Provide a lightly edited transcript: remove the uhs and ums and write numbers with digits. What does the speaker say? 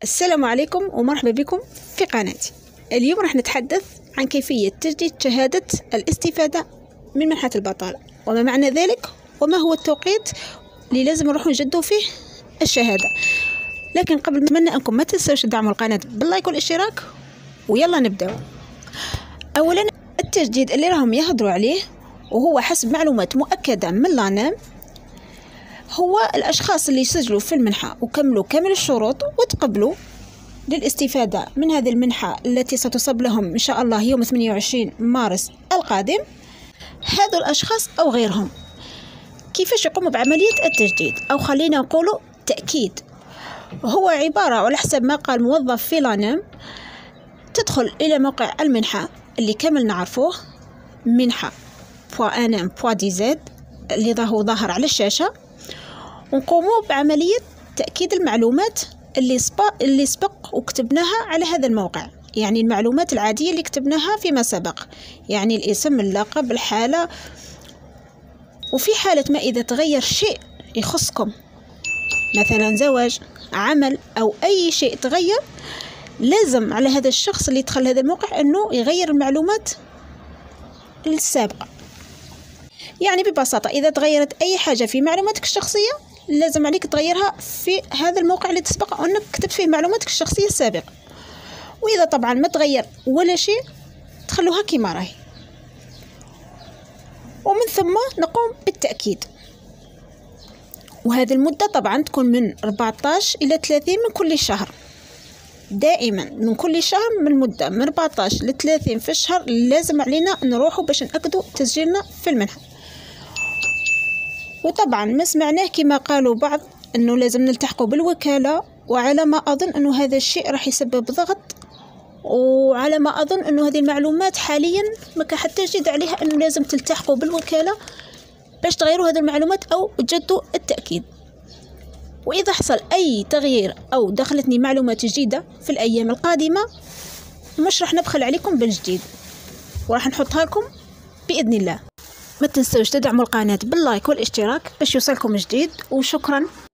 السلام عليكم ومرحبا بكم في قناتي. اليوم راح نتحدث عن كيفية تجديد شهادة الاستفادة من منحة البطالة، وما معنى ذلك، وما هو التوقيت اللي لازم نروح نجدوا فيه الشهادة. لكن قبل أتمنى أنكم ما تنسوش تدعموا القناة باللايك والاشتراك، ويلا نبدأ. أولا، التجديد اللي راهم يهضروا عليه وهو حسب معلومات مؤكدة من لانام، هو الأشخاص اللي يسجلوا في المنحة وكملوا كامل الشروط وتقبلوا للاستفادة من هذه المنحة التي ستصب لهم إن شاء الله يوم 28 مارس القادم. هذا الأشخاص أو غيرهم كيفاش يقوموا بعملية التجديد، أو خلينا نقولوا تأكيد. هو عبارة على حسب ما قال موظف في لانام، تدخل إلى موقع المنحة اللي كامل نعرفوه، منحة.anam.dz اللي ظاهر على الشاشة، ونقوموا بعملية تأكيد المعلومات اللي سبق وكتبناها على هذا الموقع، يعني المعلومات العادية اللي كتبناها فيما سبق، يعني الاسم، اللقب، الحالة. وفي حالة ما إذا تغير شيء يخصكم، مثلا زواج، عمل، أو أي شيء تغير، لازم على هذا الشخص اللي يدخل هذا الموقع أنه يغير المعلومات السابقة. يعني ببساطة إذا تغيرت أي حاجة في معلوماتك الشخصية، لازم عليك تغيرها في هذا الموقع اللي تسبق وأنك كتبت فيه معلوماتك الشخصية السابقة. وإذا طبعا ما تغير ولا شيء، تخلوها كما راهي، ومن ثم نقوم بالتأكيد. وهذه المدة طبعا تكون من 14 إلى 30 من كل شهر، دائما من كل شهر، من مدة من 14 ل 30 في الشهر لازم علينا نروحوا باش نأكدوا تسجيلنا في المنحة. وطبعا ما سمعناه كما قالوا بعض أنه لازم نلتحقوا بالوكالة، وعلى ما أظن أنه هذا الشيء راح يسبب ضغط، وعلى ما أظن أنه هذه المعلومات حاليا ما كان حتى جديد عليها أنه لازم تلتحقوا بالوكالة باش تغيروا هذه المعلومات أو تجدوا التأكيد. وإذا حصل أي تغيير أو دخلتني معلومات جديدة في الأيام القادمة، مش راح نبخل عليكم بالجديد، وراح نحطها لكم بإذن الله. ما تنسوش تدعموا القناة باللايك والاشتراك باش يوصلكم جديد، وشكرا.